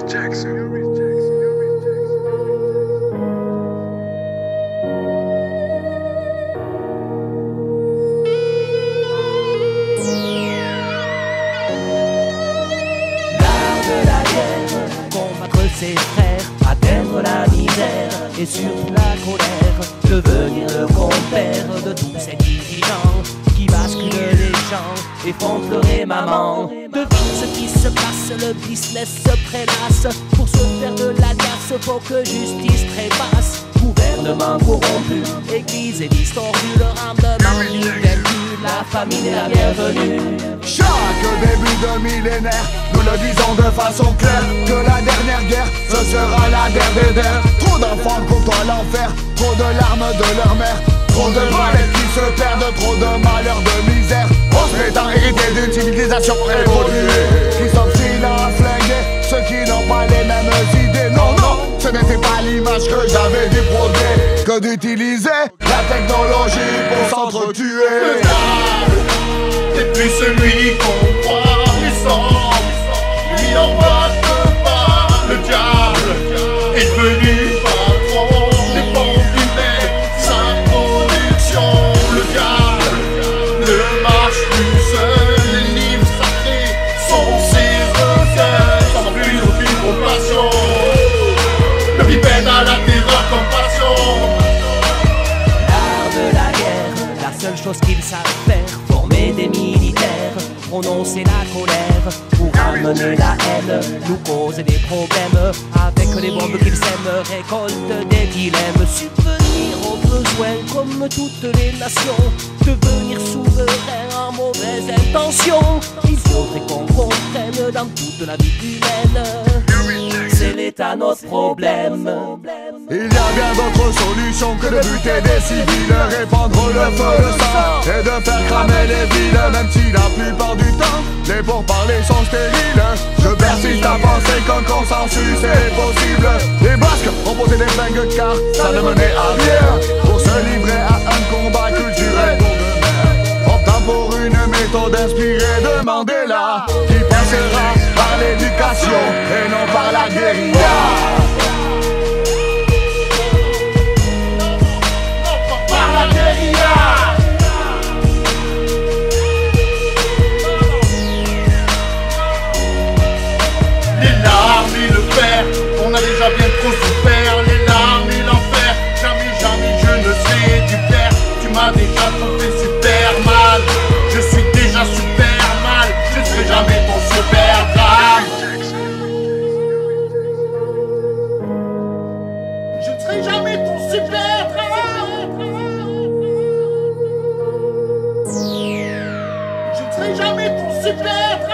Ses frères, atteindre la misère et surtout la colère, devenir le compère de tous ces dirigeants qui basculent les gens et font pleurer maman. Devine ce qui se passe, le business se prélasse. Pour se faire de la glace, faut que justice trépasse. Gouvernement corrompu, église et distordue, le rendement du vaincu, la famille est la bienvenue. Chaque début de millénaire, nous le disons de façon claire, que la dernière guerre, ce sera la dernière der. Trop d'enfants côtoient l'enfer, trop de larmes de leur mère, trop de malais qui se perdent, trop de malheurs, de misère. On se prétend hériter d'une civilisation évoluée, qui s'obstine à flinguer ceux qui n'ont pas les mêmes idées. Non, non, ce n'était pas l'image que j'avais du progrès, que d'utiliser la technologie pour s'entretuer. Et puis celui qu'on croit puissant, lui en passe pas. Le diable est devenu patron, dépend du mec, sa production. Le diable ne marche plus seul, les livres sacrés sont ses recettes, sans plus aucune compassion. Le bipède a la terreur comme passion. L'art de la guerre, la seule chose qu'ils savent faire, des militaires, prononcer la colère pour amener la haine, nous causer des problèmes avec les bombes qu'ils sèment, récolte des dilemmes, subvenir aux besoins comme toutes les nations, devenir souverain en mauvaise intention. Il faudrait qu'on comprenne dans toute la vie humaine, c'est l'état notre problème. Il y a bien d'autres solutions que de buter des civils, répandre le feu, le sang et de faire cramer les villes. Même si la plupart du temps les pourparlers sont stériles, je persiste à penser qu'un consensus est possible. Les Basques ont posé des flingues car ça ne menait à rien, pour se livrer à un combat culturel pour demain, optant pour une méthode inspirée de Mandela, qui passera par l'éducation et non par la guérilla. On a déjà bien trop souffert, les larmes et l'enfer. Jamais, jamais je ne serai du père. Tu m'as déjà trop fait super mal. Je suis déjà super mal. Je ne serai jamais ton super drame. Je ne serai jamais ton super drame. Je ne serai jamais ton super drame.